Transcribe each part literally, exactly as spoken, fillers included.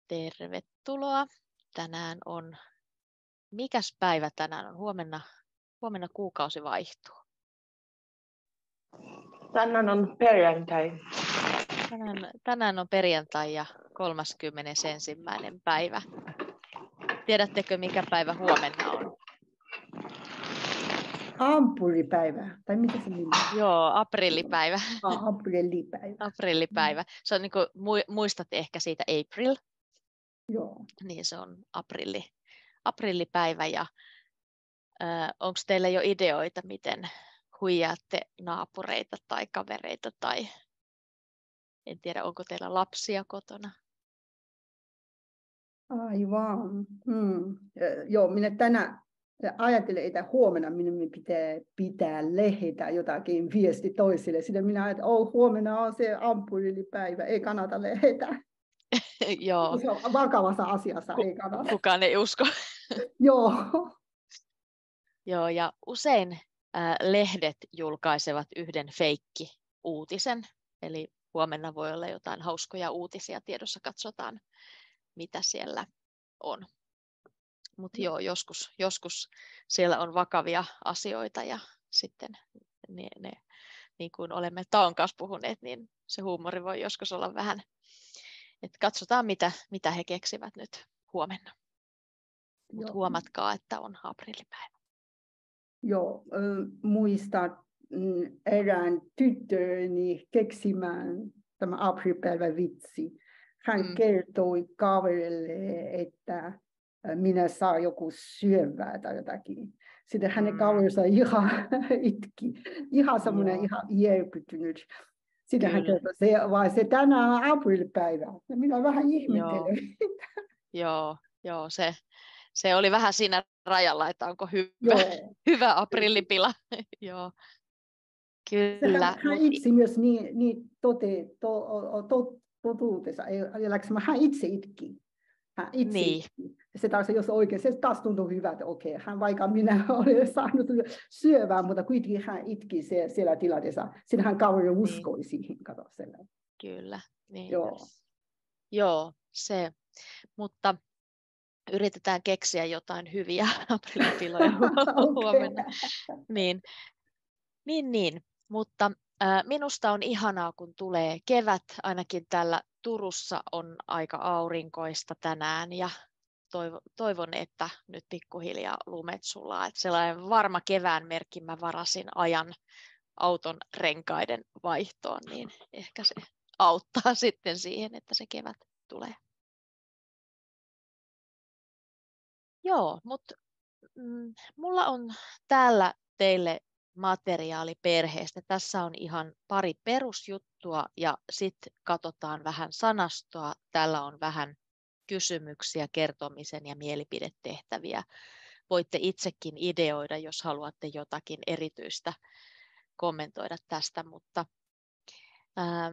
Tervetuloa. Tänään on, mikäs päivä tänään on? Huomenna, huomenna kuukausi vaihtuu. Tänään on perjantai. Tänään, tänään on perjantai ja kolmaskymmenesensimmäinen päivä. Tiedättekö, mikä päivä huomenna on? Ampuripäivä, tai mitä se nimi? Joo, aprillipäivä. Ah, aprillipäivä. Aprillipäivä. Se on niin kuin, muistatte ehkä siitä April. Joo. Niin se on aprilli, aprillipäivä ja onko teillä jo ideoita, miten huijaatte naapureita tai kavereita tai en tiedä, onko teillä lapsia kotona? Aivan. Hmm. Joo, minä tänään ajattelen, että huomenna minun pitää pitää lähettää jotakin viesti toisille. Sitten minä ajattelen, että oh, huomenna on se ampuripäivä, ei kannata lähettää. Joo. Se on vakavassa asiassa, Ku, ei kannata. Kukaan ei usko. Joo. Joo, ja usein äh, lehdet julkaisevat yhden feikki-uutisen, eli huomenna voi olla jotain hauskoja uutisia tiedossa, katsotaan mitä siellä on. Mutta joo, joskus, joskus siellä on vakavia asioita ja sitten ne, ne, niin kuin olemme Taon kanssa puhuneet, niin se huumori voi joskus olla vähän, että katsotaan mitä, mitä he keksivät nyt huomenna. Mutta huomatkaa, että on aprillipäivä. Joo, muistan erään tyttöni keksimään tämä aprillipäivä vitsi. Hän mm. kertoi kaverille, että minä saan joku syövää tai jotakin. Sitten hänen mm. kaverinsa ihan itki, ihan semmoinen ihan järkytynyt. Sitten hän kertoi, se, vai se tänään on aprillipäivä. Ja minä vähän ihmettelen. Joo, joo, joo se, se oli vähän siinä rajalla, että onko hyvä, hyvä aprillipila. Joo. Kyllä. Hän, hän itse myös niin, niin tote, to, to, totuudessa, hän itse itki. Hän itse niin. itki. Se taas, jos oikein, se taas tuntui hyvältä, että okei, hän vaikka minä olen saanut syövää, mutta kuitenkin hän itki siellä, siellä tilanteessa. Sitten hän kaveri uskoi niin. siihen, kato siellä. Kyllä, niin. Joo. Joo, se, mutta yritetään keksiä jotain hyviä aprillipiloja huomenna. Niin, niin, niin. Mutta äh, minusta on ihanaa, kun tulee kevät, ainakin täällä Turussa on aika aurinkoista tänään ja toivon, toivon että nyt pikkuhiljaa lumet sulaa. Että sellainen varma kevään merkki, mä varasin ajan auton renkaiden vaihtoon, niin ehkä se auttaa sitten siihen, että se kevät tulee. Joo, mutta mm, mulla on täällä teille materiaali perheestä. Tässä on ihan pari perusjuttua ja sitten katsotaan vähän sanastoa. Täällä on vähän kysymyksiä, kertomisen ja mielipidetehtäviä. Voitte itsekin ideoida, jos haluatte jotakin erityistä kommentoida tästä, mutta ää,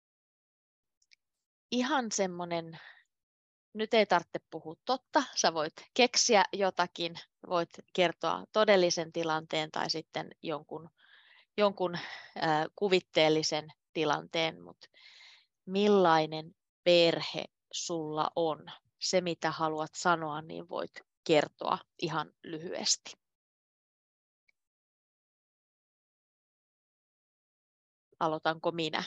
ihan semmoinen, nyt ei tarvitse puhua totta, sä voit keksiä jotakin, voit kertoa todellisen tilanteen tai sitten jonkun, jonkun ää, kuvitteellisen tilanteen, mutta millainen perhe sulla on? Se, mitä haluat sanoa, niin voit kertoa ihan lyhyesti. Aloitanko minä?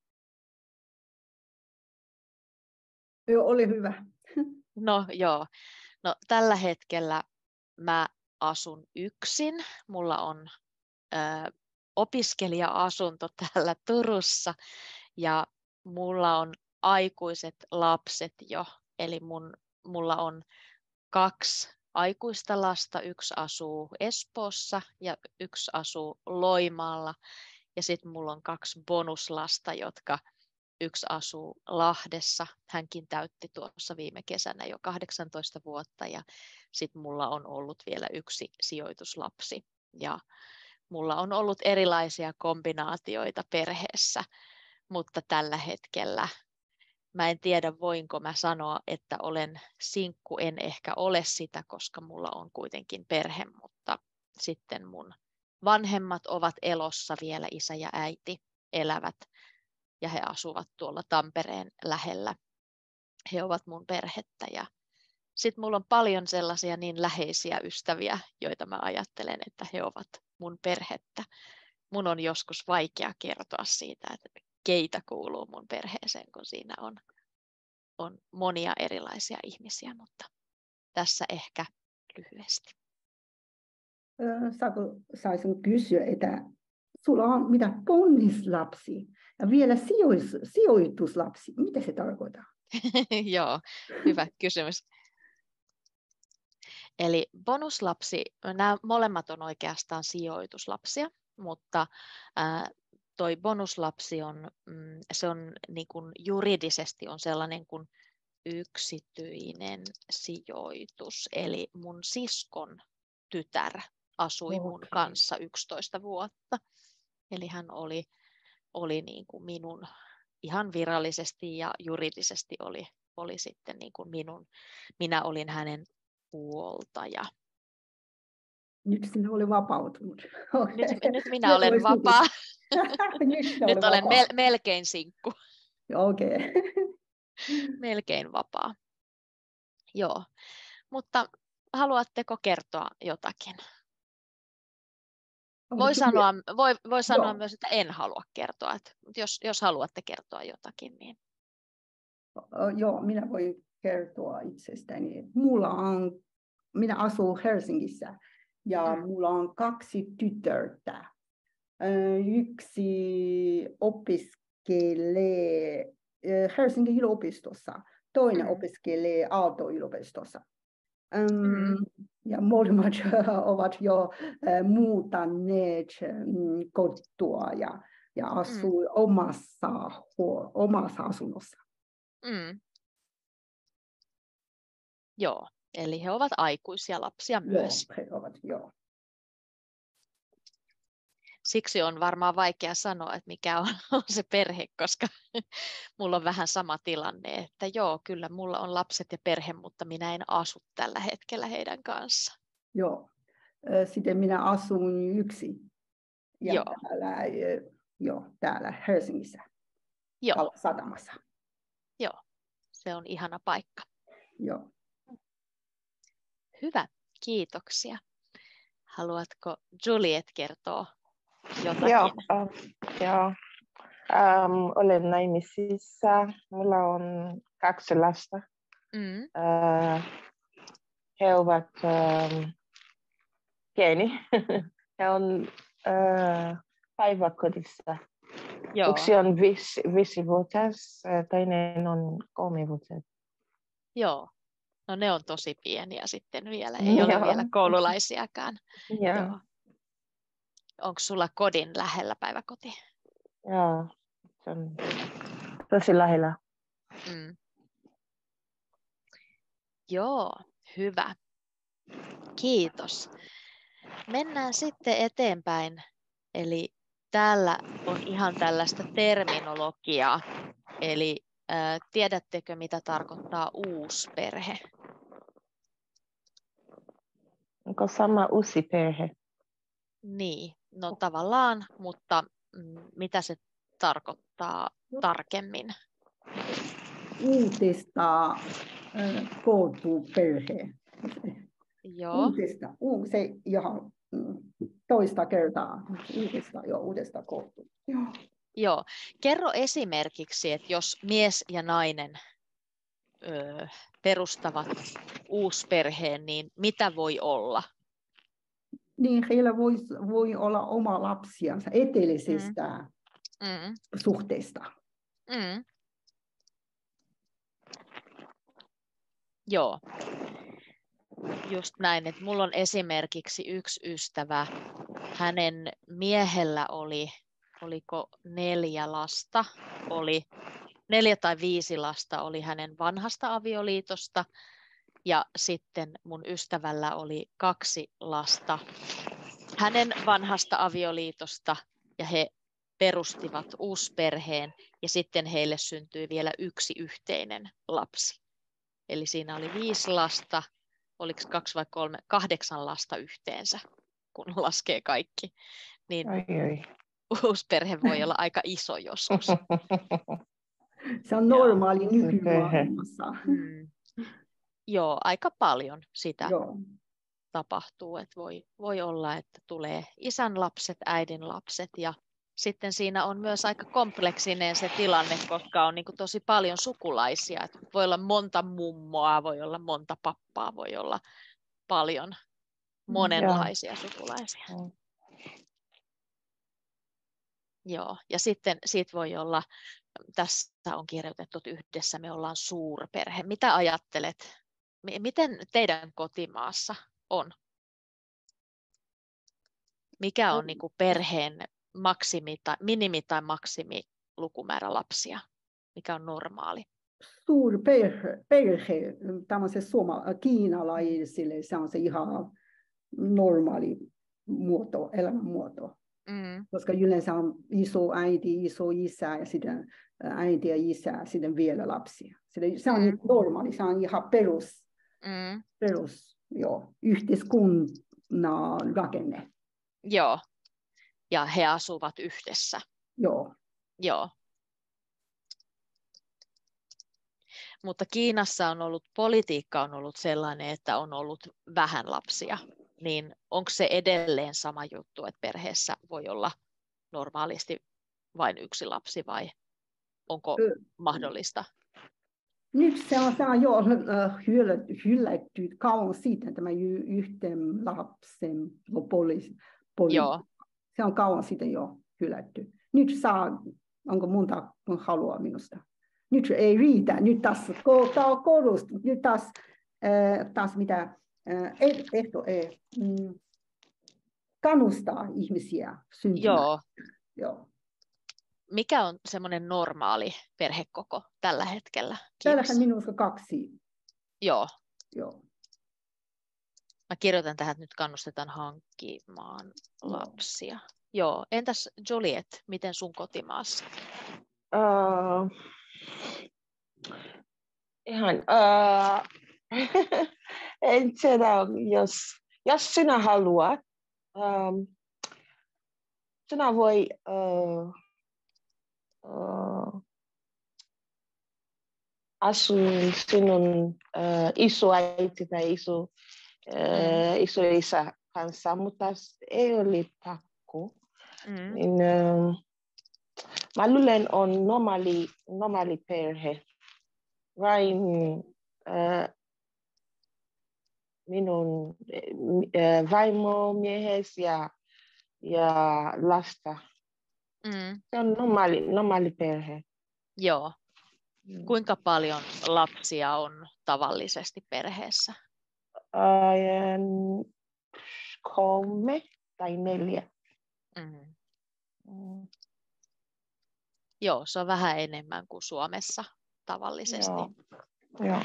Joo, oli hyvä. No joo. No, tällä hetkellä mä asun yksin. Mulla on ö, opiskelija-asunto täällä Turussa ja mulla on aikuiset lapset jo. Eli mun, mulla on kaksi aikuista lasta. Yksi asuu Espoossa ja yksi asuu Loimaalla. Ja sitten mulla on kaksi bonuslasta, jotka yksi asuu Lahdessa. Hänkin täytti tuossa viime kesänä jo kahdeksantoista vuotta ja sitten mulla on ollut vielä yksi sijoituslapsi. Ja mulla on ollut erilaisia kombinaatioita perheessä, mutta tällä hetkellä mä en tiedä, voinko mä sanoa, että olen sinkku. En ehkä ole sitä, koska mulla on kuitenkin perhe, mutta sitten mun vanhemmat ovat elossa vielä, isä ja äiti elävät. Ja he asuvat tuolla Tampereen lähellä. he ovat mun perhettä. Ja sitten mulla on paljon sellaisia niin läheisiä ystäviä, joita mä ajattelen, että he ovat mun perhettä. Mun on joskus vaikea kertoa siitä, että keitä kuuluu mun perheeseen, kun siinä on, on monia erilaisia ihmisiä, mutta tässä ehkä lyhyesti. Saako, saisin kysyä, että sulla on mitä ponnislapsi ja vielä sijoitus, sijoituslapsi. Mitä se tarkoittaa? Joo, hyvä kysymys. Eli bonuslapsi, nämä molemmat on oikeastaan sijoituslapsia, mutta ää, toi bonuslapsi on, mm, se on niin kuin juridisesti on sellainen kuin yksityinen sijoitus. Eli mun siskon tytär asui Okay. mun kanssa yksitoista vuotta. Eli hän oli, oli niin kuin minun ihan virallisesti ja juridisesti oli, oli sitten niin kuin minun, minä olin hänen puoltaja. Nyt sinä oli vapautunut. Okay. Nyt, nyt minä olen vapaa. nyt nyt olen vapaa. mel, melkein sinkku. Okei. Okay. Melkein vapaa. Joo, mutta haluatteko kertoa jotakin? Voi sanoa, voi, voi sanoa myös, että en halua kertoa. Että jos, jos haluatte kertoa jotakin, niin... Joo, minä voin kertoa itsestäni. Mulla on, minä asun Helsingissä ja mm. mulla on kaksi tytärtä. Yksi opiskelee Helsingin yliopistossa, toinen mm. opiskelee Aalto-yliopistossa. Um, mm. Ja molemmat ovat jo muuttaneet kotoa ja, ja asuu mm. omassa, omassa asunnossa. Mm. Joo, eli he ovat aikuisia lapsia myös. Joo, he ovat, joo. Siksi on varmaan vaikea sanoa, että mikä on, on se perhe, koska mulla on vähän sama tilanne, että joo, kyllä mulla on lapset ja perhe, mutta minä en asu tällä hetkellä heidän kanssa. Joo, sitten minä asun yksin ja joo. Täällä, jo, täällä Helsingissä, joo. satamassa. Joo, se on ihana paikka. Joo. Hyvä, kiitoksia. Haluatko Juliet kertoa jotakin? Joo, uh, joo. Um, olen naimisissa. Mulla on kaksi lasta. Mm. Uh, he ovat um, pieni. He on uh, päiväkodissa. Joo. Yksi on viisi, viisivuotias, toinen on kolmevuotias. Joo. No ne on tosi pieniä sitten vielä. Ei Joo. ole vielä koululaisiakaan. Joo. Joo. Onko sulla kodin lähellä päiväkoti? Joo, se on tosi lähellä. Mm. Joo, hyvä. Kiitos. Mennään sitten eteenpäin. Eli täällä on ihan tällaista terminologiaa. Eli äh, tiedättekö, mitä tarkoittaa uusperhe? Onko sama uusi perhe? Niin, no tavallaan, mutta mm, mitä se tarkoittaa tarkemmin? Uutesta äh, koottu perhe. Joo. Uutesta, u, se ihan toista kertaa. Uudesta, jo, uudesta koottu. Joo. Joo. Kerro esimerkiksi, että jos mies ja nainen ö, perustavat uusperheen, niin mitä voi olla? Niin heillä voi, voi olla oma lapsiansa etellisestä mm. Mm. suhteesta. Mm. Joo, just näin, että mulla on esimerkiksi yksi ystävä, hänen miehellä oli, oliko neljä lasta, oli neljä tai viisi lasta oli hänen vanhasta avioliitosta ja sitten mun ystävällä oli kaksi lasta hänen vanhasta avioliitosta ja he perustivat uusperheen ja sitten heille syntyi vielä yksi yhteinen lapsi. Eli siinä oli viisi lasta, oliko kaksi vai kolme, kahdeksan lasta yhteensä, kun laskee kaikki. Niin ai, ai. uusperhe voi olla aika iso joskus. Se on normaali nykymaailmassa. Mm. Joo, aika paljon sitä Joo. tapahtuu, että voi, voi olla, että tulee isän lapset, äidin lapset ja sitten siinä on myös aika kompleksinen se tilanne, koska on niin kuin tosi paljon sukulaisia. Että voi olla monta mummoa, voi olla monta pappaa, voi olla paljon monenlaisia yeah. sukulaisia. Mm. Joo, ja sitten siitä voi olla, tässä on kirjoitettu, että yhdessä me ollaan suurperhe. Mitä ajattelet, miten teidän kotimaassa on? Mikä on niin kuin perheen maksimi tai, minimi tai maksimi lukumäärä lapsia? Mikä on normaali? Suurperhe, perhe, tämmöisen suoma, kiinalaisille, se on se ihan normaali muoto, elämänmuoto. Mm. Koska yleensä on iso äiti, iso isä ja sitten äiti ja isä, sitten vielä lapsia. Sitten se on mm. normaali, se on ihan perus, mm. perus joo, yhteiskunnan rakenne. Joo, ja he asuvat yhdessä. Joo. Joo. Mutta Kiinassa on ollut, politiikka on ollut sellainen, että on ollut vähän lapsia. Niin onko se edelleen sama juttu, että perheessä voi olla normaalisti vain yksi lapsi vai onko Ö, mahdollista? Nyt se on, se on jo hylätty kauan siitä tämä yhten lapsen poliisi. Joo. Se on kauan sitten jo hylätty. Nyt saa, onko monta kun haluaa minusta. Nyt ei riitä. Nyt taas korostuu. Nyt taas, äh, taas mitä äh, ehto ei mm, kannustaa ihmisiä syntymään. Joo. Joo. Mikä on semmoinen normaali perhekoko tällä hetkellä? Tällähän minusta kaksi. Joo. Joo. Mä kirjoitan tähän, että nyt kannustetaan hankkimaan lapsia. Joo. Joo. Entäs Juliet, miten sun kotimaassa? Uh, ihan, uh, en tiedä, jos, jos sinä haluat, um, sinä voi uh, uh, asua sinun uh, isoäiti tai iso, uh, mm. isoisä kanssa, mutta ei ole pakko. Mm. Niin, uh, mä luulen on normaali, normaali perhe. Vain äh, minun äh, vaimo, miehes ja, ja lasta. Mm. Se on normaali, normaali perhe. Joo. Mm. Kuinka paljon lapsia on tavallisesti perheessä? Äh, kolme tai neljä. Mm. Mm. Joo, se on vähän enemmän kuin Suomessa tavallisesti. Joo. Joo.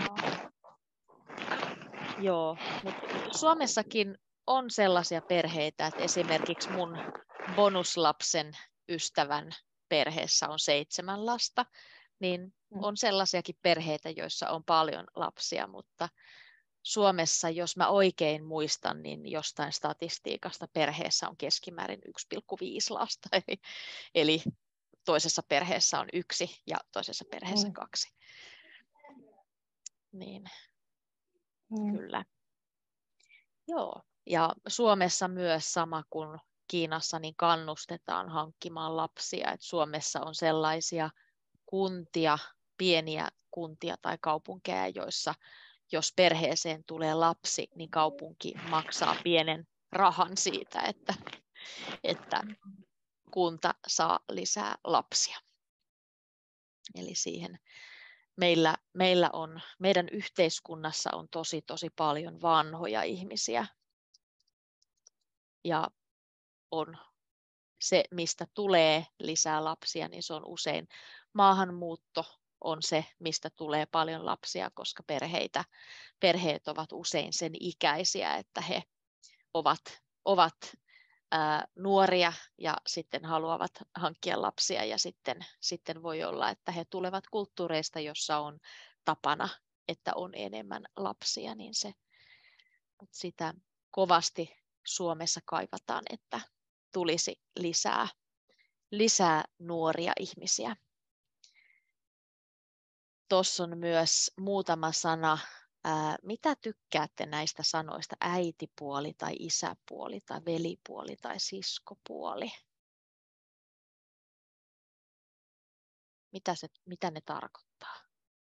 Joo, mutta Suomessakin on sellaisia perheitä, että esimerkiksi mun bonuslapsen ystävän perheessä on seitsemän lasta, niin on sellaisiakin perheitä, joissa on paljon lapsia, mutta Suomessa, jos mä oikein muistan, niin jostain statistiikasta perheessä on keskimäärin yksi pilkku viisi lasta, eli, eli toisessa perheessä on yksi ja toisessa perheessä mm. kaksi. Niin, mm. kyllä. Joo, ja Suomessa myös sama kuin Kiinassa, niin kannustetaan hankkimaan lapsia. Et Suomessa on sellaisia kuntia, pieniä kuntia tai kaupunkeja, joissa jos perheeseen tulee lapsi, niin kaupunki maksaa pienen rahan siitä, että, että kunta saa lisää lapsia. Eli siihen meillä, meillä on, meidän yhteiskunnassa on tosi, tosi paljon vanhoja ihmisiä. Ja on se, mistä tulee lisää lapsia, niin se on usein maahanmuutto on se, mistä tulee paljon lapsia, koska perheitä, perheet ovat usein sen ikäisiä, että he ovat, ovat ää, nuoria ja sitten haluavat hankkia lapsia ja sitten, sitten voi olla, että he tulevat kulttuureista, jossa on tapana, että on enemmän lapsia, niin se, mutta sitä kovasti Suomessa kaivataan, että tulisi lisää, lisää nuoria ihmisiä. tuossa on myös muutama sana. Ää, mitä tykkäätte näistä sanoista? Äitipuoli tai isäpuoli tai velipuoli tai siskopuoli? Mitä, se, mitä ne tarkoittaa?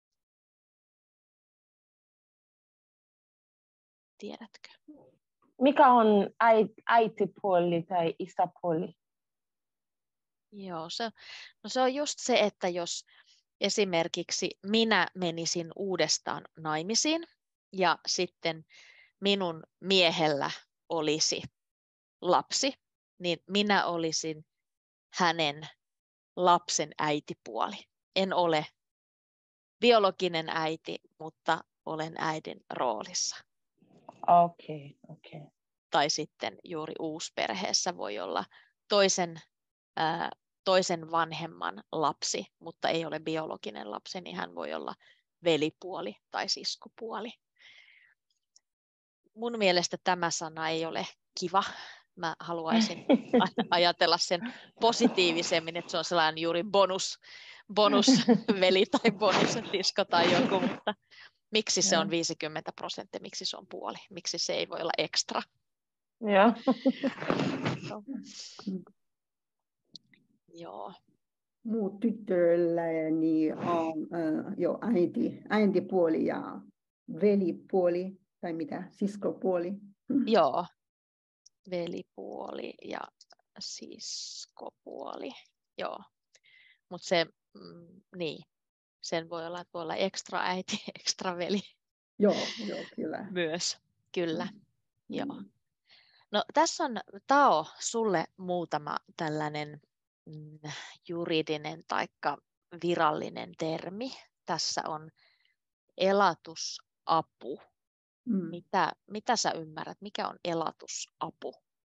Tiedätkö? Mikä on äitipuoli tai isäpuoli? Joo, se, no se on just se, että jos esimerkiksi minä menisin uudestaan naimisiin ja sitten minun miehellä olisi lapsi, niin minä olisin hänen lapsen äitipuoli. En ole biologinen äiti, mutta olen äidin roolissa. Okei, okay, okei. Okay. Tai sitten juuri uusperheessä voi olla toisen, ää, toisen vanhemman lapsi, mutta ei ole biologinen lapsi, niin hän voi olla velipuoli tai siskopuoli. Mun mielestä tämä sana ei ole kiva. Mä haluaisin ajatella sen positiivisemmin, että se on sellainen juuri bonus, bonusveli tai bonussisko tai joku, mutta miksi se on viisikymmentä prosenttia, miksi se on puoli, miksi se ei voi olla ekstra. Joo. No. Joo. Muut tyttöilläni on äh, jo äiti, äitipuoli ja velipuoli, tai mitä, siskopuoli. Joo, velipuoli ja siskopuoli, joo. Mutta se, mm, niin, sen voi olla, että voi olla ekstra äiti, ekstra veli. Joo, joo, kyllä. Myös, kyllä, Mm. joo. No tässä on, Tao, sulle muutama tällainen mm, juridinen tai virallinen termi. Tässä on elatusapu. Mm. Mitä, mitä sä ymmärrät? Mikä on elatusapu?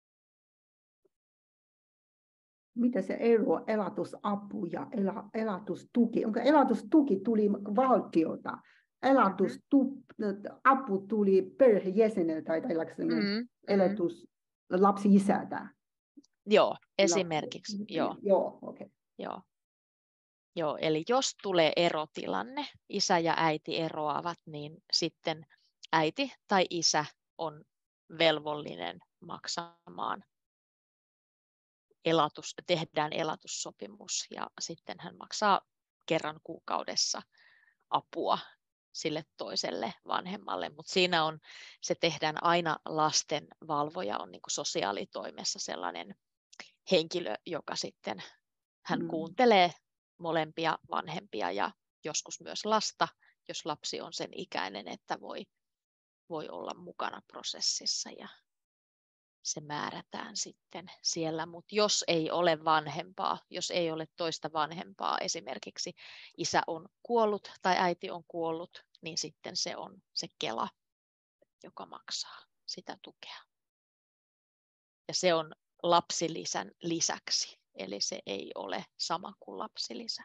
Mitä se ero elatusapu ja ela, elatustuki? Onko elatustuki tuli valtiota? Elatusapu tuli perhejäseneltä tai tällainen Mm, elatus lapsi-isältä. Joo, esimerkiksi. Lapsi. Joo. Joo, okay. Joo. Joo, eli jos tulee erotilanne, isä ja äiti eroavat, niin sitten äiti tai isä on velvollinen maksamaan elatus, tehdään elatussopimus ja sitten hän maksaa kerran kuukaudessa apua sille toiselle vanhemmalle, mutta siinä on, se tehdään aina lastenvalvoja, on niin kuin sosiaalitoimessa sellainen henkilö, joka sitten hän Mm. kuuntelee molempia vanhempia ja joskus myös lasta, jos lapsi on sen ikäinen, että voi, voi olla mukana prosessissa ja se määrätään sitten siellä, mutta jos ei ole vanhempaa, jos ei ole toista vanhempaa, esimerkiksi isä on kuollut tai äiti on kuollut, niin sitten se on se Kela, joka maksaa sitä tukea. Ja se on lapsilisän lisäksi, eli se ei ole sama kuin lapsilisä.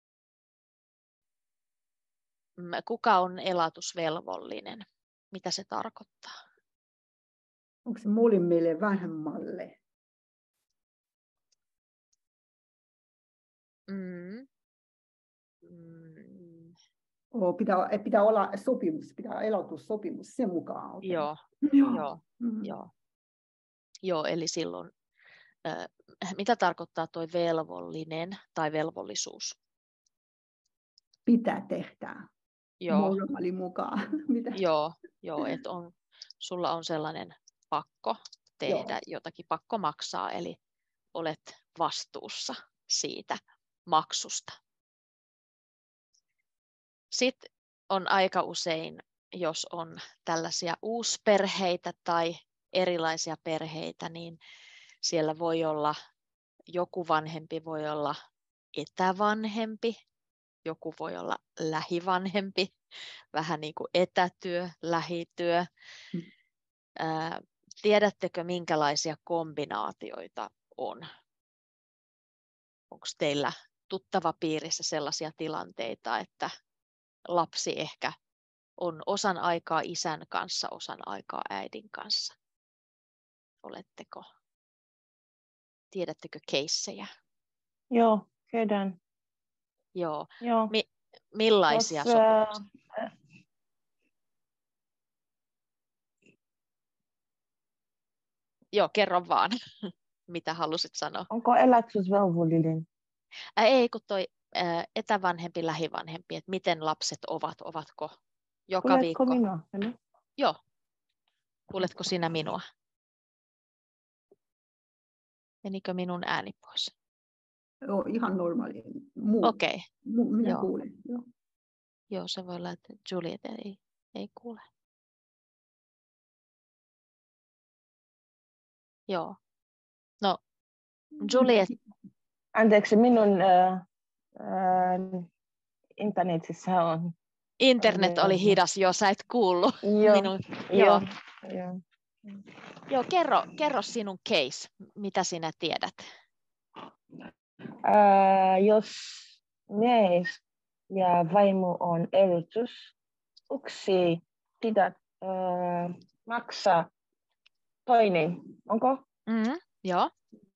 Kuka on elatusvelvollinen? Mitä se tarkoittaa? Onko se molemmille vanhemmalle? Mm. Mm. Oh, pitää, pitää olla sopimus, pitää elatussopimus sen mukaan. Okay. Joo, Joo. joo, Mm. joo. Joo, eli silloin, äh, mitä tarkoittaa tuo velvollinen tai velvollisuus? Pitää tehdä. Joo, Moraali mukaan. Mitä? joo, joo, että on, sulla on sellainen pakko tehdä Joo. jotakin, pakko maksaa, eli olet vastuussa siitä maksusta. Sitten on aika usein, jos on tällaisia uusperheitä tai erilaisia perheitä, niin siellä voi olla, joku vanhempi voi olla etävanhempi, joku voi olla lähivanhempi, vähän niin kuin etätyö, lähityö. Mm. Ää, tiedättekö, minkälaisia kombinaatioita on? Onko teillä tuttava piirissä sellaisia tilanteita, että lapsi ehkä on osan aikaa isän kanssa, osan aikaa äidin kanssa? Oletteko, tiedättekö keissejä? Joo, tiedän. Joo. Joo. Mi- millaisia Jos, sopimuksia? Äh, Joo, kerro vaan, mitä halusit sanoa. onko elätysvelvollinen? Ää, ei, kun toi ää, etävanhempi, lähivanhempi, että miten lapset ovat, ovatko joka Kuuletko viikko? minua? Joo. Kuuletko sinä minua? Menikö minun ääni pois? Joo, ihan normaali. Muu. Okei. Mu- minä Joo. kuulen. Joo. Joo, se voi olla, että Juliet ei, ei kuule. Joo. No, Juliet. Anteeksi, minun äh, äh, internetissä on. Internet oli hidas, jo sä et kuullut Joo, minun. joo, Joo. joo. Joo, kerro, kerro sinun case, mitä sinä tiedät. Äh, jos mies ja vaimo on erotus, yksi pitää äh, maksaa toinen, onko? Mm, joo.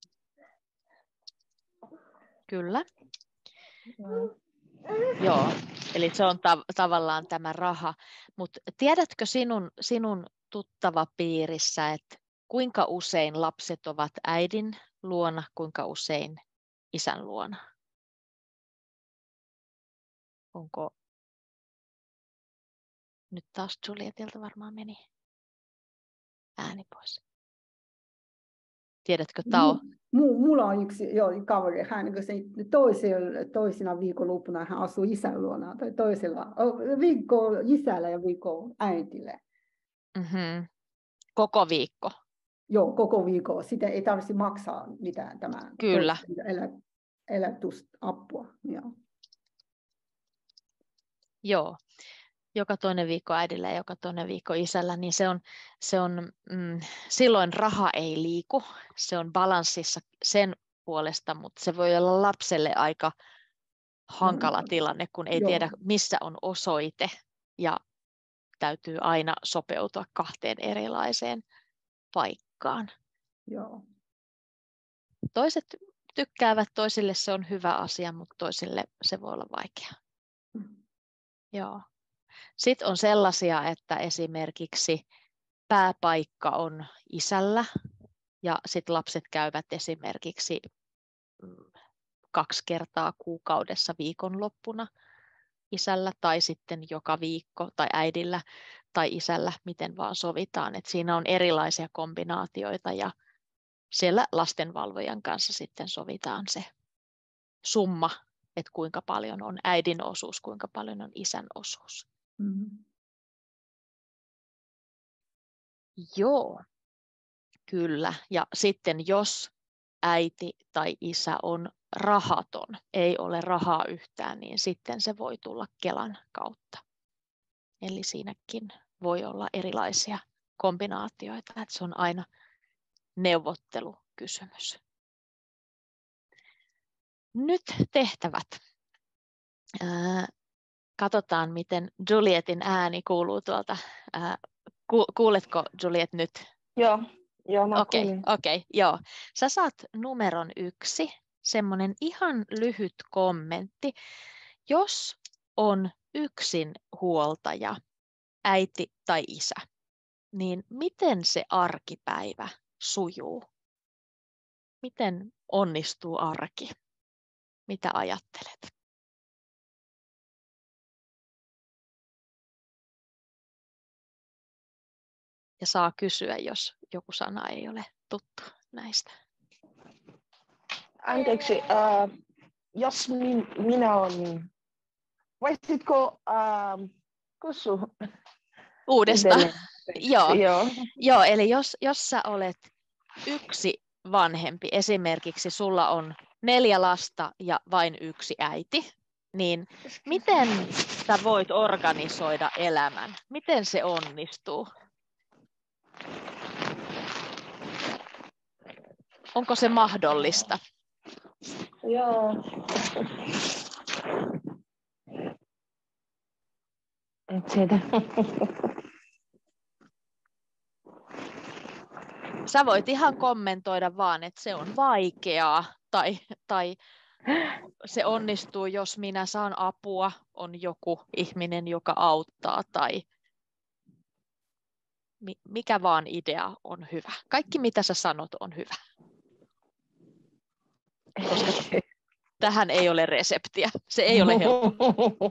Kyllä. Mm. Joo, eli se on tav- tavallaan tämä raha. Mutta tiedätkö sinun, sinun tuttava piirissä, että kuinka usein lapset ovat äidin luona, kuinka usein isän luona? Onko nyt taas Julietilta varmaan meni ääni pois? Tiedätkö Tao? Mu, mulla on yksi joo, kaveri, hän se toisella, toisena viikonloppuna hän asuu isän luona, tai toisella viikko isällä ja viikko äitille. Mm-hmm. Koko viikko? Joo, koko viikko. Sitä ei tarvitse maksaa mitään tämä Kyllä. elä, elätysapua. Joo. Joo. Joka toinen viikko äidillä ja joka toinen viikko isällä, niin se on, se on mm, silloin raha ei liiku, se on balanssissa sen puolesta, mutta se voi olla lapselle aika hankala tilanne, kun ei Joo. tiedä missä on osoite ja täytyy aina sopeutua kahteen erilaiseen paikkaan. Joo. Toiset tykkäävät, toisille se on hyvä asia, mutta toisille se voi olla vaikea. Mm. Joo. Sitten on sellaisia, että esimerkiksi pääpaikka on isällä ja sitten lapset käyvät esimerkiksi kaksi kertaa kuukaudessa viikonloppuna isällä tai sitten joka viikko tai äidillä tai isällä, miten vaan sovitaan. Et siinä on erilaisia kombinaatioita ja siellä lastenvalvojan kanssa sitten sovitaan se summa, että kuinka paljon on äidin osuus, kuinka paljon on isän osuus. Mm-hmm. Joo, kyllä. Ja sitten jos äiti tai isä on rahaton, ei ole rahaa yhtään, niin sitten se voi tulla Kelan kautta. Eli siinäkin voi olla erilaisia kombinaatioita, että se on aina neuvottelukysymys. Nyt tehtävät. Ää, katsotaan, miten Julietin ääni kuuluu tuolta. Ää, ku, kuuletko Juliet nyt? Joo, joo, mä Okei, kuulin. okei, joo. Sä saat numeron yksi, semmoinen ihan lyhyt kommentti. Jos on yksin huoltaja, äiti tai isä, niin miten se arkipäivä sujuu? Miten onnistuu arki? Mitä ajattelet? Ja saa kysyä, jos joku sana ei ole tuttu näistä. Anteeksi, äh, jos min, minä olen, voisitko äh, kysyä Uudestaan? Joo. Joo. Joo, eli jos, jos sä olet yksi vanhempi, esimerkiksi sulla on neljä lasta ja vain yksi äiti, niin miten sä voit organisoida elämän? Miten se onnistuu? Onko se mahdollista? Joo. En tiedä. Sä voit ihan kommentoida vaan, että se on vaikeaa tai, tai se onnistuu, jos minä saan apua, on joku ihminen, joka auttaa tai mikä vaan idea on hyvä. Kaikki mitä sä sanot on hyvä. Koska tähän ei ole reseptiä. Se ei ole helppo.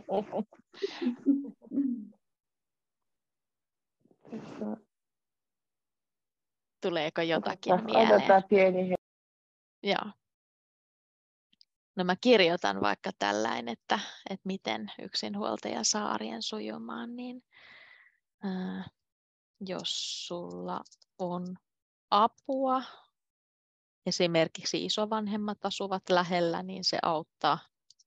Tuleeko jotakin Otetaan, mieleen? otetaan pieni hetki. Joo. No mä kirjoitan vaikka tällainen, että, että miten yksinhuoltaja saa arjen sujumaan, niin ää, jos sulla on apua, esimerkiksi isovanhemmat asuvat lähellä, niin se auttaa.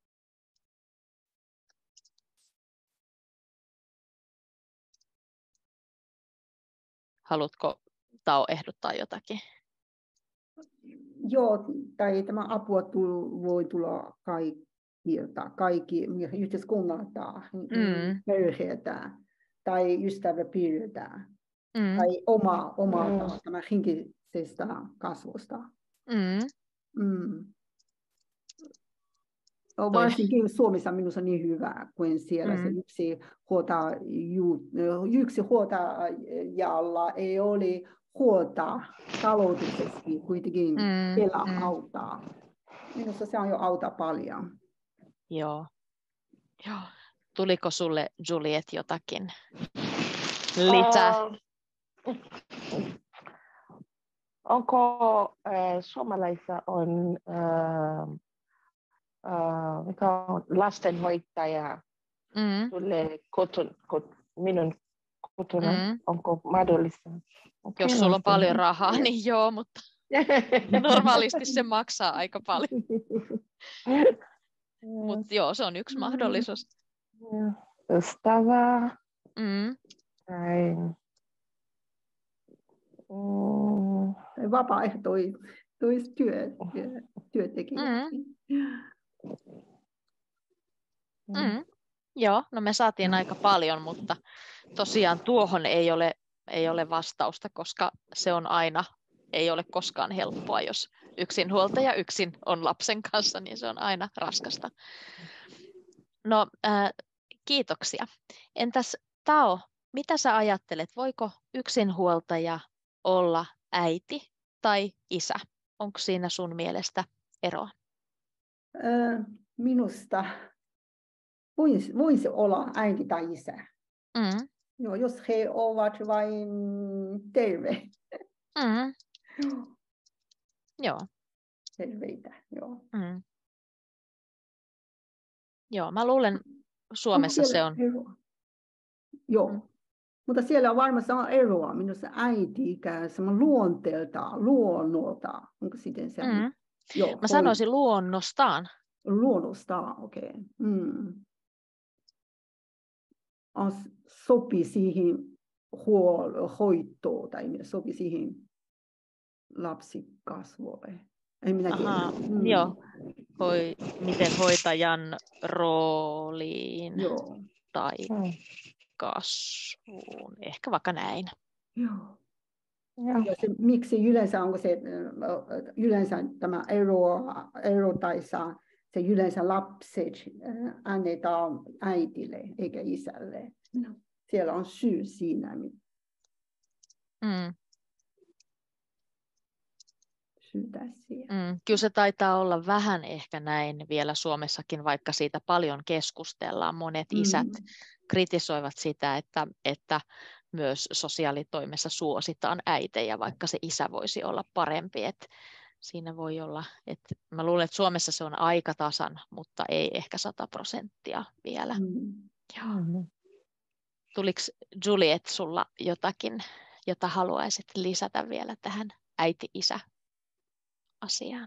Haluatko Tao ehdottaa jotakin? Joo, tai tämä apua tull, voi tulla kaikilta, kaikki yhteiskunnalta, mm. perheeltä tai ystäväpiiriltä mm. tai oma, omalta mm. tämä henkisestä kasvusta. Mm. Mm. No, varsinkin Suomessa minusta niin hyvä, kun siellä mm. se yksi yksi huoltajalla ei ole huolta taloudellisesti, kuitenkin mm. Kela mm. auttaa. Minusta se on jo auta paljon. Joo. Joo. Tuliko sulle, Juliet, jotakin lisää? Uh, onko äh, suomalaisissa on äh, Uh, mikä on lastenhoitaja mm. tulee kotun, kot, minun kotona, mm. onko mahdollista? Okay, jos sulla on paljon rahaa, niin joo, mutta normaalisti se maksaa aika paljon. Mutta joo, se on yksi mm. mahdollisuus. Ystävää. Mm. Tai mm. vapaaehtoistyö, työntekijä. Mm. Mm. Joo, no me saatiin aika paljon, mutta tosiaan tuohon ei ole, ei ole vastausta, koska se on aina, ei ole koskaan helppoa, jos yksinhuoltaja yksin on lapsen kanssa, niin se on aina raskasta. No, äh, kiitoksia. Entäs Tao, mitä sä ajattelet, voiko yksinhuoltaja olla äiti tai isä? Onko siinä sun mielestä eroa? Minusta voisi, voisi olla äiti tai isä. Mm. Joo, jos he ovat vain terve. Mm. Joo. Terveitä, joo. Mm. Joo, mä luulen Suomessa se on. Eroa? Joo, mm. mutta siellä varmasti on eroa. Minusta äiti ikään luonteelta, luonnolta. Onko sitten se? Mm. Joo, mä sanoisin luonnostaan. Luonnostaan, okei. Okay. Mm. Sopii siihen huol- hoitoon tai sopii siihen lapsikasvuun. Ei minä tiedä. Mm. Joo, Hoi, miten hoitajan rooliin joo. tai kasvuun, ehkä vaikka näin. Joo. Ja se, miksi yleensä onko se yleensä tämä ero, ero tai saa, se yleensä lapset annetaan äitille eikä isälle. No. Siellä on syy siinä. Mm. Syytä siihen. Mm. Kyllä se taitaa olla vähän ehkä näin vielä Suomessakin, vaikka siitä paljon keskustellaan. Monet mm. isät kritisoivat sitä, että, että myös sosiaalitoimessa suositaan äitejä, vaikka se isä voisi olla parempi. Et siinä voi olla, että mä luulen, että Suomessa se on aika tasan, mutta ei ehkä sata prosenttia vielä. Mm. Joo. Tuliko Juliet sulla jotakin, jota haluaisit lisätä vielä tähän äiti-isä-asiaan?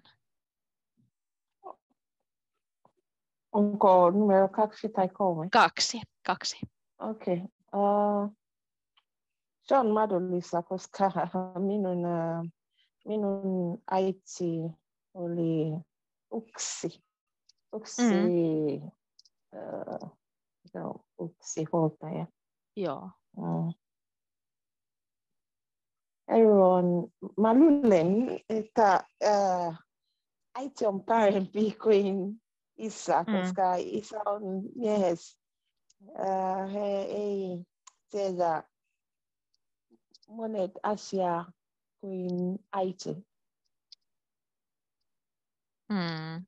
Onko numero kaksi tai kolme? Kaksi. kaksi. Okei. Okay. Uh, se on mahdollista, koska minun, uh, minun äiti oli yksi. Yksi, mm. uh, no, yksi huoltaja. Joo. Mm. Eroon, mä luulen, että uh, äiti on parempi kuin isä, Mm. koska isä on mies. Uh, he ei tiedä monet asiat kuin äiti. Mm.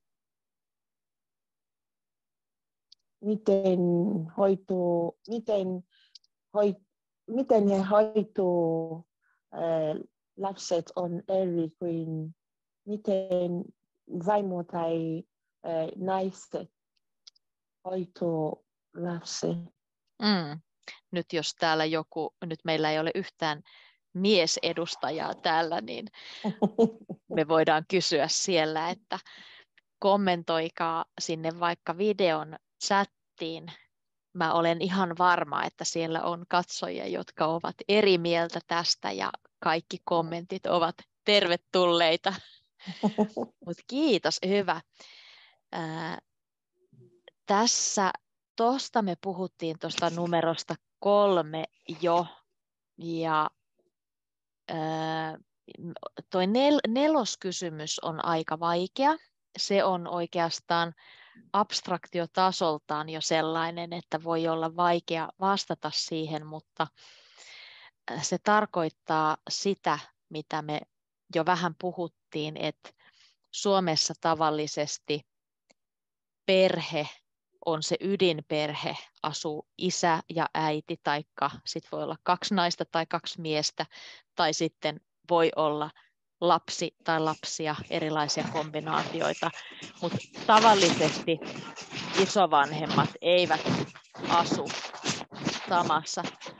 Miten hoituu, miten, hoit, miten he hoituu äh, lapset on eri kuin miten vaimo tai äh, naiset hoituu lapset. Mm. Nyt jos täällä joku, nyt meillä ei ole yhtään miesedustajaa täällä, niin me voidaan kysyä siellä, että kommentoikaa sinne vaikka videon chattiin. Mä olen ihan varma, että siellä on katsojia, jotka ovat eri mieltä tästä ja kaikki kommentit ovat tervetulleita. Mut kiitos, hyvä. Ää, tässä tuosta me puhuttiin tuosta numerosta kolme jo ja ää, toi nel, neloskysymys on aika vaikea. Se on oikeastaan abstraktiotasoltaan jo sellainen, että voi olla vaikea vastata siihen, mutta se tarkoittaa sitä, mitä me jo vähän puhuttiin, että Suomessa tavallisesti perhe on se ydinperhe, asuu isä ja äiti, taikka sit voi olla kaksi naista tai kaksi miestä, tai sitten voi olla lapsi tai lapsia, erilaisia kombinaatioita, mutta tavallisesti isovanhemmat eivät asu samassa.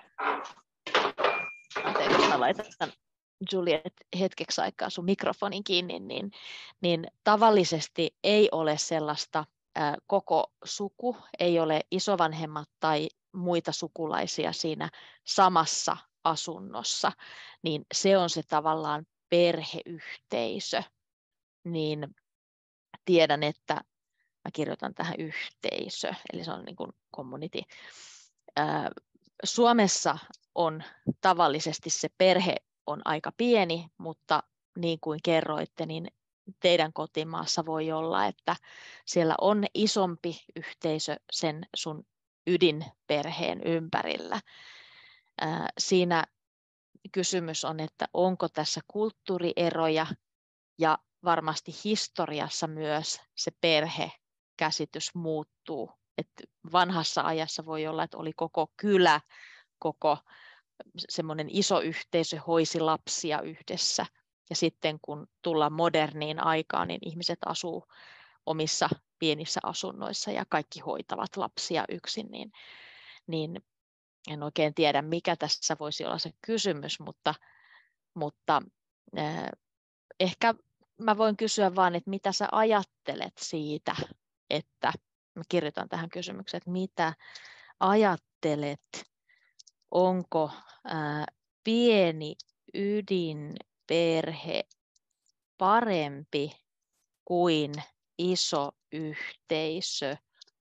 Anteeksi, mä laitan Juliet hetkeksi aikaa sun mikrofonin kiinni, niin, niin tavallisesti ei ole sellaista ää, koko suku, ei ole isovanhemmat tai muita sukulaisia siinä samassa asunnossa, niin se on se tavallaan perheyhteisö, niin tiedän, että mä kirjoitan tähän yhteisö, eli se on niin kuin community. Ää, Suomessa on tavallisesti se perhe on aika pieni, mutta niin kuin kerroitte, niin teidän kotimaassa voi olla, että siellä on isompi yhteisö sen sun ydinperheen ympärillä. Ää, siinä kysymys on, että onko tässä kulttuurieroja ja varmasti historiassa myös se perhekäsitys muuttuu. Että vanhassa ajassa voi olla, että oli koko kylä, koko semmoinen iso yhteisö hoisi lapsia yhdessä. Ja sitten kun tullaan moderniin aikaan, niin ihmiset asuu omissa pienissä asunnoissa ja kaikki hoitavat lapsia yksin, niin, niin en oikein tiedä, mikä tässä voisi olla se kysymys, mutta, mutta äh, ehkä mä voin kysyä vaan, että mitä sä ajattelet siitä, että mä kirjoitan tähän kysymykseen, että mitä ajattelet, onko ää, pieni ydinperhe parempi kuin iso yhteisö,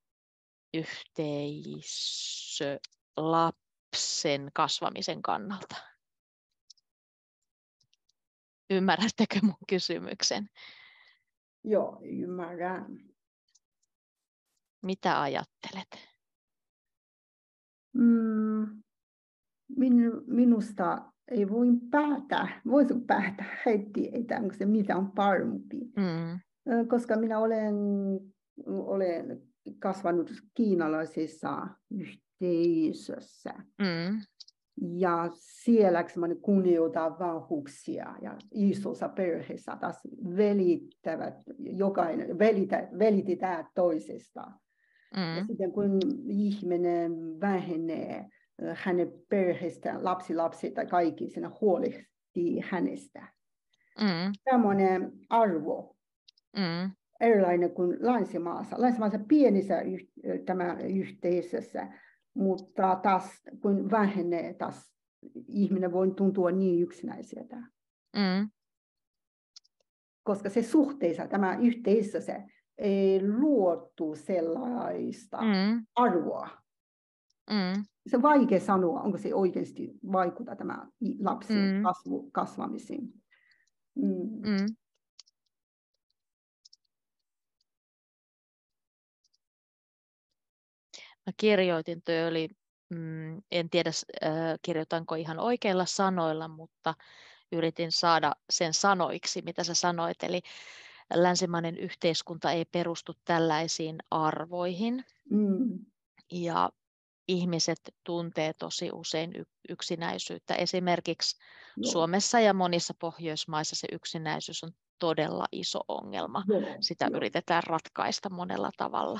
yhteisö lapsen kasvamisen kannalta? Ymmärrättekö mun kysymyksen? Joo, ymmärrän. Mitä ajattelet? Mm, min, minusta ei voi päätä, voisi päätä heti, että onko se mitä on parempi. Mm. Koska minä olen, olen kasvanut kiinalaisessa yhteisössä. Mm. Ja siellä kunnioitetaan vanhuksia ja isossa perheessä taas välittävät, jokainen välitä, välitetään toisestaan. Mm. Ja sitten kun ihminen vähenee hänen perheestään, lapsi, lapsi tai kaikki, siinä huolehtii hänestä. Mm. Tällainen arvo, Mm. erilainen kuin länsimaassa. Länsimaassa pienissä tämä yhteisössä, mutta taas kun vähenee, taas ihminen voi tuntua niin yksinäiseltä. Mm. Koska se suhteessa, tämä yhteisössä, ei luotu sellaista Mm. arvoa. Mm. Se on vaikea sanoa, onko se oikeasti vaikuttaa tämä lapsen Mm. kasvu, kasvamiseen. Mm. Mm. mä kirjoitin, toi oli, mm, en tiedä äh, kirjoitanko ihan oikeilla sanoilla, mutta yritin saada sen sanoiksi, mitä sä sanoit. Eli länsimainen yhteiskunta ei perustu tällaisiin arvoihin. Mm. Ja ihmiset tuntee tosi usein yksinäisyyttä. Esimerkiksi Joo. Suomessa ja monissa Pohjoismaissa se yksinäisyys on todella iso ongelma. Joo, Sitä joo. yritetään ratkaista monella tavalla.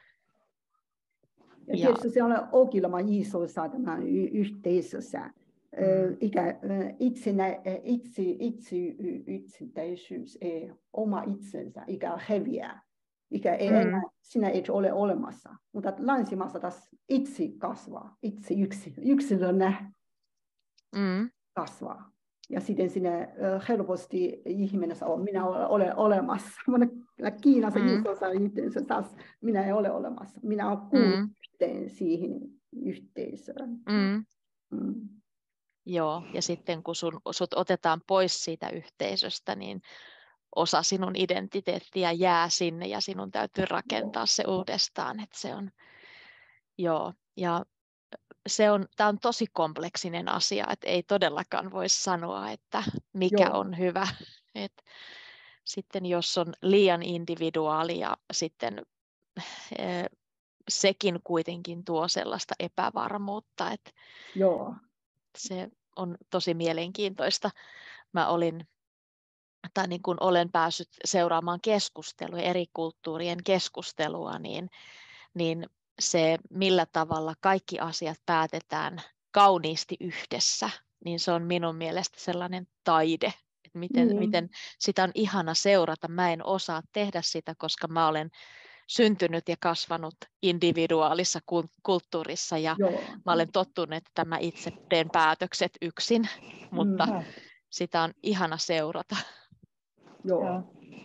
Ja tietysti se on ongelma isossa tämä yhteisössä. Mm. Ikä, itsenä, itse, itse, itsenäisyys ei oma itsensä, ikä häviää. Ikä ei mm. enää, sinä et ole olemassa. Mutta länsimaassa taas itse kasvaa, itse yksi, yksilönä mm. kasvaa. Ja sitten sinä helposti ihminen sanoo, minä olen olemassa. Mutta Kiinassa mm. isossa yhteisössä taas minä en ole olemassa. Minä olen kuullut mm. yhteen siihen yhteisöön. Mm. Mm. Joo, ja sitten kun sun, sut otetaan pois siitä yhteisöstä, niin osa sinun identiteettiä jää sinne ja sinun täytyy rakentaa se uudestaan. Että se on, joo, ja se on, tämä on tosi kompleksinen asia, että ei todellakaan voi sanoa, että mikä joo. on hyvä. Et sitten jos on liian individuaali ja sitten e, sekin kuitenkin tuo sellaista epävarmuutta, että joo. se on tosi mielenkiintoista. Mä olin, tai niin kuin olen päässyt seuraamaan keskustelua, eri kulttuurien keskustelua, niin, niin se, millä tavalla kaikki asiat päätetään kauniisti yhdessä, niin se on minun mielestä sellainen taide, että miten, mm. miten sitä on ihana seurata. Mä en osaa tehdä sitä, koska mä olen syntynyt ja kasvanut individuaalissa kulttuurissa ja Joo. mä olen tottunut, että mä itse teen päätökset yksin, mutta mm. sitä on ihana seurata. Joo.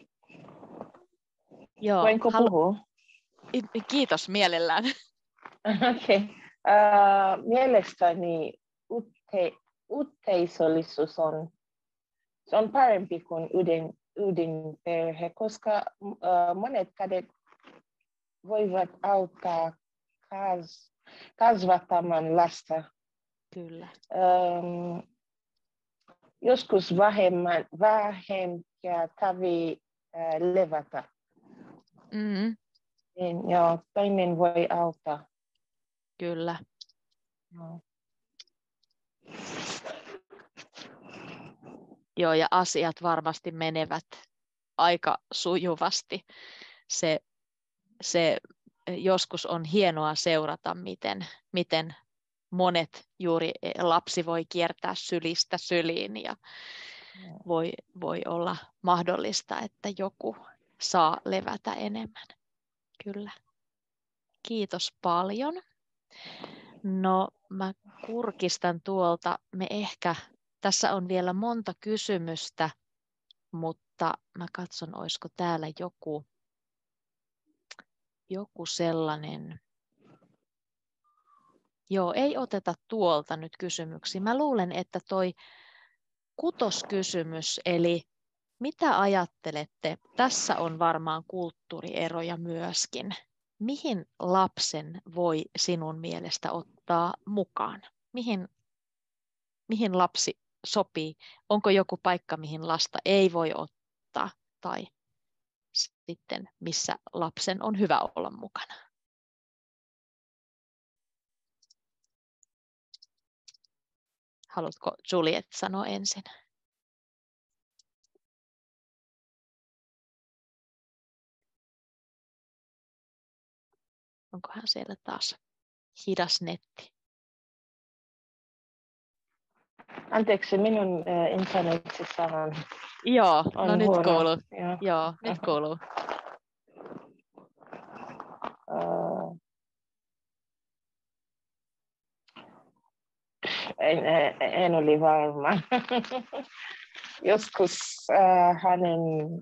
Joo. Voinko halu- puhua? Kiitos mielellään. Okei. Okay. Uh, mielestäni ute- yhteisöllisyys on, se on parempi kuin ydin, ydinperhe, koska uh, monet kädet voivat auttaa kas, kasvattamaan lasta. Kyllä. Um, joskus vähemmän, vähemmän tarvitsee uh, levätä. Mm-hmm. Niin, joo, toinen voi auttaa. Kyllä. No. Joo, ja asiat varmasti menevät aika sujuvasti. Se, se joskus on hienoa seurata, miten, miten monet juuri lapsi voi kiertää sylistä syliin ja voi, voi olla mahdollista, että joku saa levätä enemmän. Kyllä. Kiitos paljon. No, mä kurkistan tuolta. Me ehkä, tässä on vielä monta kysymystä, mutta mä katson, olisiko täällä joku, joku sellainen. Joo, ei oteta tuolta nyt kysymyksiä. Mä luulen, että toi kutoskysymys, eli mitä ajattelette, tässä on varmaan kulttuurieroja myöskin. Mihin lapsen voi sinun mielestä ottaa mukaan? Mihin, mihin lapsi sopii? Onko joku paikka, mihin lasta ei voi ottaa? Tai sitten, missä lapsen on hyvä olla mukana? Haluatko Juliet sanoa ensin? Onkohan siellä taas hidas netti? Anteeksi, minun äh, internetissä on Joo, on no nyt huono. kuuluu. Joo, Joo nyt kuuluu. Uh, en, en ole varma. Joskus uh, hänen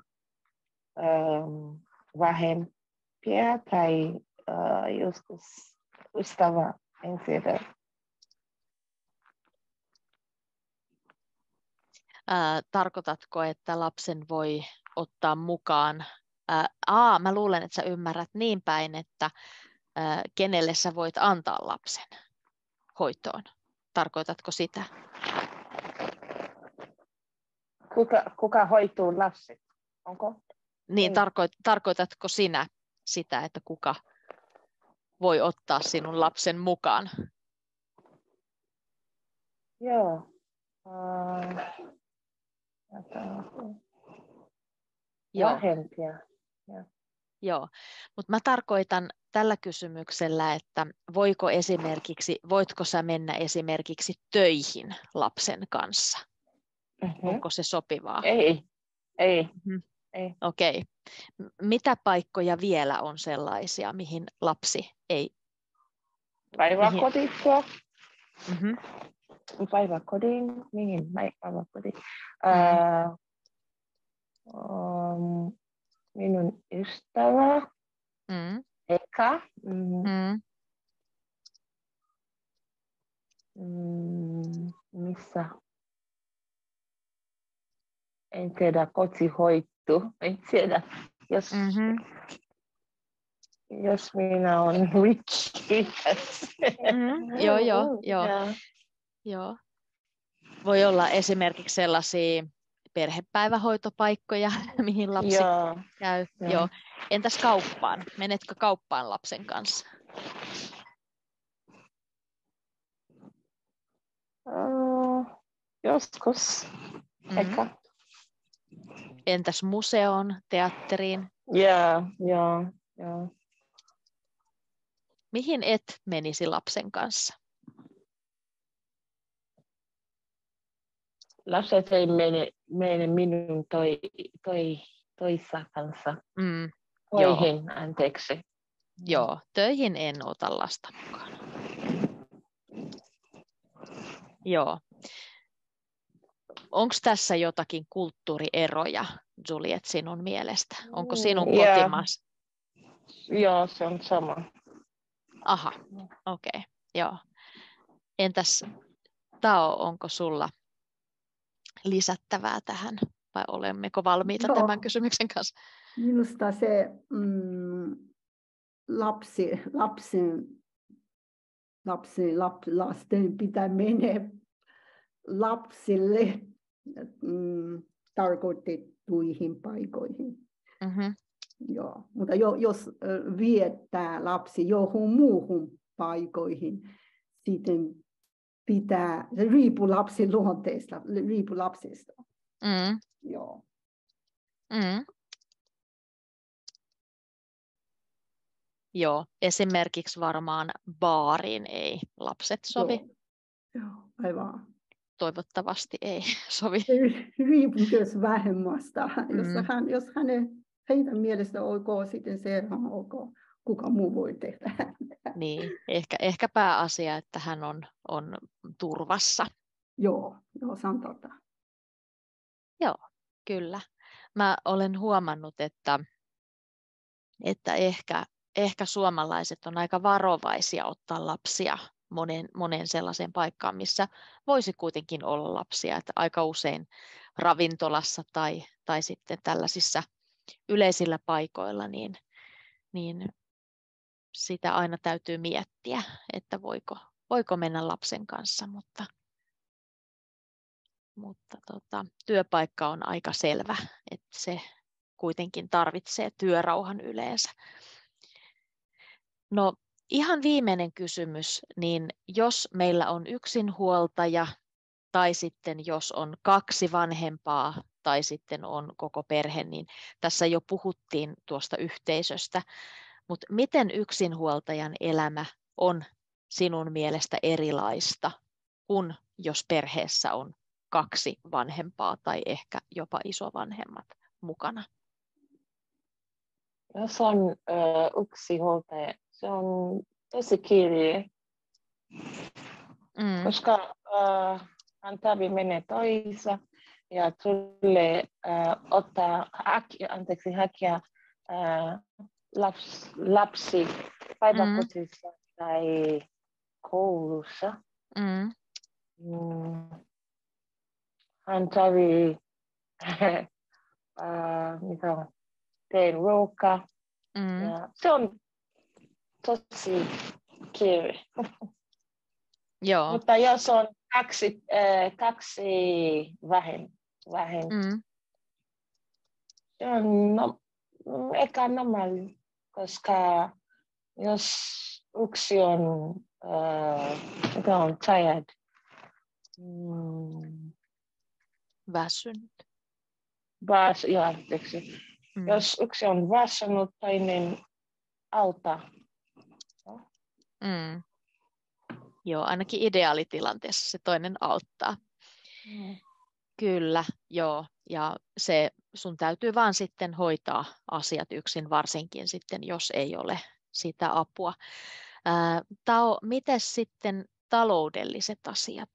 um, vähempiä tai uh, joskus ystävä, en tiedä. Ää, tarkoitatko, että lapsen voi ottaa mukaan? Ää, aa, mä luulen, että sä ymmärrät niin päin, että ää, kenelle sä voit antaa lapsen hoitoon. Tarkoitatko sitä? Kuka, kuka hoituu lapset? Onko? Niin, Ei. tarkoit, tarkoitatko sinä sitä, että kuka voi ottaa sinun lapsen mukaan? Joo. Uh, Vähempiä. Ja. Joo, mutta mä tarkoitan tällä kysymyksellä, että voiko esimerkiksi, voitko sä mennä esimerkiksi töihin lapsen kanssa? Mm-hmm. Onko se sopivaa? Ei, ei. Mm-hmm. ei. Okei. Okay. Mitä paikkoja vielä on sellaisia, mihin lapsi ei? Päiväkodissa. Mm-hmm. Päiväkodin, mihin päiväkodin? Mm. Uh, um, minun ystävä. Mm. Eka. Mm. Mm. Mm, missä? En tiedä, kotihoito. En tiedä, jos, Mm-hmm. jos minä olen rich. Mm-hmm. Joo, joo, joo. Yeah. joo. Voi olla esimerkiksi sellaisia perhepäivähoitopaikkoja, mihin lapsi Joo. käy. Joo. Joo. Entäs kauppaan? Menetkö kauppaan lapsen kanssa? Uh, joskus. Mm. Ehkä. Entäs museoon, teatteriin? Joo, joo, joo. Mihin et menisi lapsen kanssa? Lapset ei mene, mene minun toi, toi, toissa kanssa. Mm. Toihin, Joo. anteeksi. Joo, töihin en ota lasta mukaan. Joo. Onko tässä jotakin kulttuurieroja, Juliet, sinun mielestä? Onko sinun Mm, yeah. kotimaassa? Joo, se on sama. Aha, okei, okay. Joo. Entäs Tao, onko sulla lisättävää tähän vai olemmeko valmiita Joo. tämän kysymyksen kanssa? Minusta se mm, lapsi, lapsen, lapsi, lap, lasten pitää mennä lapsille mm, tarkoitettuihin paikoihin. Mm-hmm. Joo. Mutta jo, jos viettää lapsi johon muuhun paikoihin, sitten pitää, se riippuu lapsen luonteesta, riippuu lapsesta. Mm. Joo. Mm. Joo, esimerkiksi varmaan baariin ei lapset sovi. Joo, Joo aivan. Toivottavasti ei sovi. Riippuu myös vähemmästä. Mm. Jos, hän, jos hänen, heidän mielestä ok, sitten se on ok. Kuka muu voi tehdä. Niin, ehkä, ehkä pääasia, että hän on, on turvassa. Joo, joo, se on totta. Joo, kyllä. Mä olen huomannut, että, että ehkä, ehkä suomalaiset on aika varovaisia ottaa lapsia monen, monen sellaiseen paikkaan, missä voisi kuitenkin olla lapsia. Että aika usein ravintolassa tai, tai sitten tällaisissa yleisillä paikoilla, niin, niin sitä aina täytyy miettiä, että voiko, voiko mennä lapsen kanssa, mutta, mutta tota, työpaikka on aika selvä, että se kuitenkin tarvitsee työrauhan yleensä. No ihan viimeinen kysymys, niin jos meillä on yksinhuoltaja tai sitten jos on kaksi vanhempaa tai sitten on koko perhe, niin tässä jo puhuttiin tuosta yhteisöstä, mutta miten yksinhuoltajan elämä on sinun mielestä erilaista kuin jos perheessä on kaksi vanhempaa tai ehkä jopa isovanhemmat mukana? Jos on uh, yksinhuoltaja, se on tosi kiire, Mm. koska uh, hän tarvitsee mennä toisa ja tulee uh, ottaa haki, anteeksi, hakea uh, laps, lapsi päiväkodissa mm. tai koulussa. Mm. Mm. Hän tarvitsee uh, mitä on, teen ruokaa. Mm. Ja se on tosi kiire. Joo. Mutta jos on kaksi, äh, kaksi vähem, vähem. Mm. Se on no, eka normaali, koska jos yksi on, äh, on tired, mm. väsynyt. Vas, joo, anteeksi. Mm. Jos yksi on väsynyt, toinen auttaa. Mm. Joo, ainakin ideaalitilanteessa se toinen auttaa. Mm. Kyllä, joo. Ja se sun täytyy vaan sitten hoitaa asiat yksin, varsinkin sitten, jos ei ole sitä apua. Ää, Tao, miten sitten taloudelliset asiat?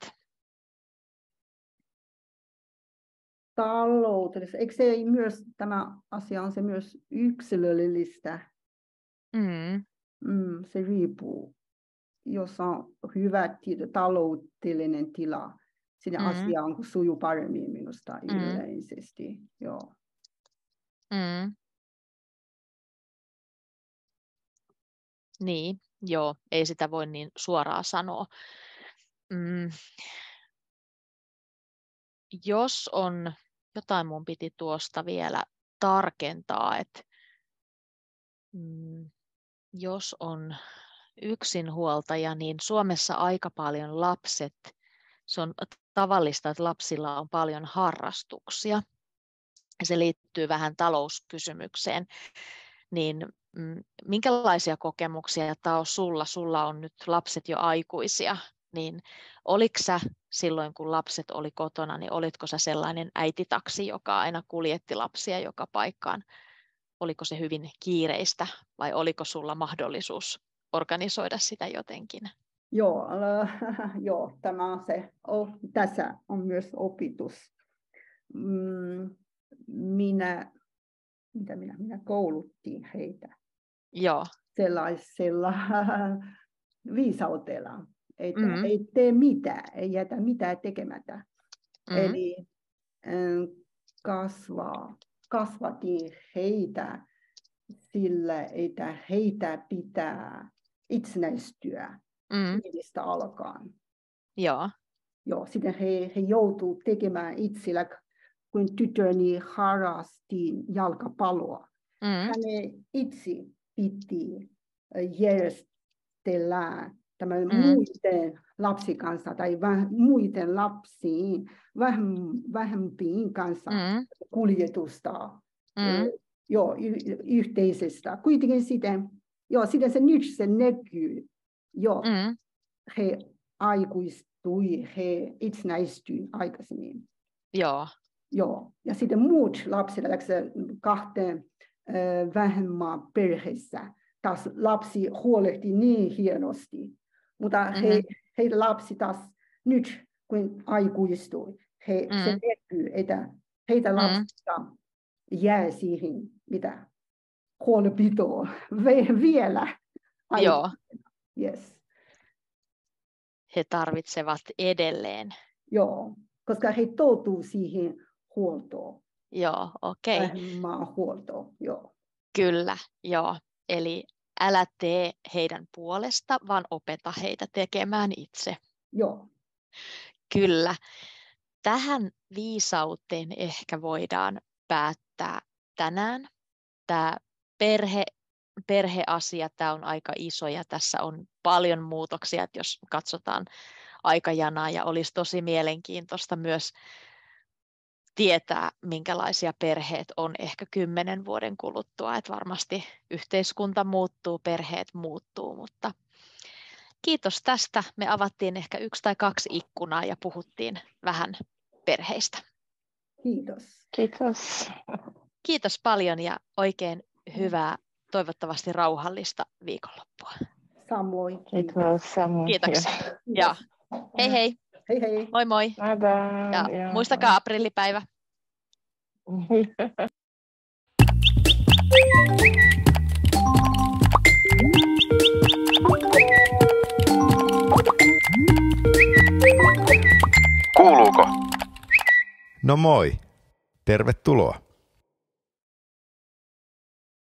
Taloudelliset, eikö se myös, tämä asia on se myös yksilöllistä? Mm. Mm, se riippuu. Jos on hyvä taloudellinen tila, siinä mm. asia on sujuu paremmin minusta mm. yleisesti. Joo. Mm. Niin, joo, ei sitä voi niin suoraan sanoa. Mm. Jos on, jotain mun piti tuosta vielä tarkentaa, että mm, jos on yksinhuoltaja, niin Suomessa aika paljon lapset, se on tavallista, että lapsilla on paljon harrastuksia. Se liittyy vähän talouskysymykseen. Niin minkälaisia kokemuksia Tao sulla? Sulla on nyt lapset jo aikuisia. Niin oliko sä silloin, kun lapset oli kotona, niin olitko sä sellainen äititaksi, joka aina kuljetti lapsia joka paikkaan? Oliko se hyvin kiireistä vai oliko sulla mahdollisuus organisoida sitä jotenkin? Joo, äh, joo tämä on se. Oh, tässä on myös opetus. Mm, minä, mitä minä, minä kouluttiin heitä. Joo. Sellaisella viisautella, että mm-hmm. ei tee mitään, ei jätä mitään tekemättä. Mm-hmm. Eli äh, kasvaa, kasvatin heitä sillä, että heitä pitää itsenäistyä mm. pienistä alkaen. Joo. Joo, sitten he, he joutuu tekemään itsellä, kun tytöni harrasti jalkapalloa. Mm. Hänen itse piti järjestellä tämän mm. muiden lapsien kanssa tai väh, muiden lapsiin, vähem, vähempien kanssa mm. kuljetusta. Mm. Joo, y- yhteisestä. Kuitenkin sitten, joo, sitten se nyt se näkyy. Joo, mm. he aikuistui, he itsenäistyi aikaisemmin. Joo. Joo, ja sitten muut lapset, kahteen äh, vähemmän perheessä, taas lapsi huolehti niin hienosti. Mutta mm-hmm. he, heidän lapsi taas nyt, kun aikuistui, he, mm-hmm. se näkyy, että heitä mm-hmm. lapsista jää siihen, mitä huolenpitoa vielä. Joo. Yes. He tarvitsevat edelleen. Joo, koska he tottuu siihen huoltoon. Joo, okei. Okay. Vähemmän huoltoon, joo. Kyllä, joo. Eli älä tee heidän puolesta, vaan opeta heitä tekemään itse. Joo. Kyllä. Tähän viisauteen ehkä voidaan päättää tänään. Tämä perhe, perheasia, tämä on aika iso ja tässä on paljon muutoksia, että jos katsotaan aikajanaa ja olisi tosi mielenkiintoista myös tietää, minkälaisia perheet on ehkä kymmenen vuoden kuluttua, että varmasti yhteiskunta muuttuu, perheet muuttuu, mutta kiitos tästä. Me avattiin ehkä yksi tai kaksi ikkunaa ja puhuttiin vähän perheistä. Kiitos. Kiitos. Kiitos paljon ja oikein hyvää, toivottavasti rauhallista viikonloppua. Samoin. Kiitos. Samoin. Kiitoksia. Ja hei hei. Hei hei. Moi moi. Bye bye. Ja yeah. muistakaa aprillipäivä. Kuuluuko? No moi. Tervetuloa.